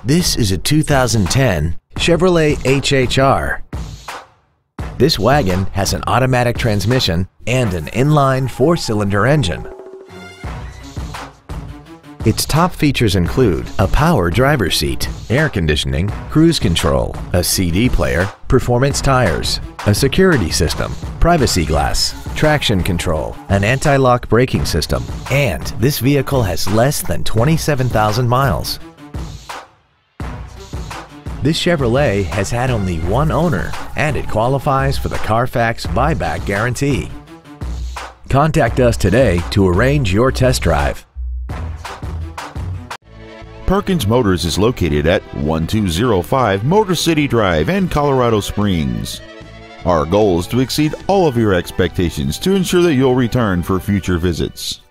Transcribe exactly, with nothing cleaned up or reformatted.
This is a two thousand ten Chevrolet H H R. This wagon has an automatic transmission and an inline four-cylinder engine. Its top features include a power driver's seat, air conditioning, cruise control, a C D player, performance tires, a security system, privacy glass, traction control, an anti-lock braking system, and this vehicle has less than twenty-seven thousand miles. This Chevrolet has had only one owner and it qualifies for the Carfax buyback guarantee. Contact us today to arrange your test drive. Perkins Motors is located at one two zero five Motor City Drive in Colorado Springs. Our goal is to exceed all of your expectations to ensure that you'll return for future visits.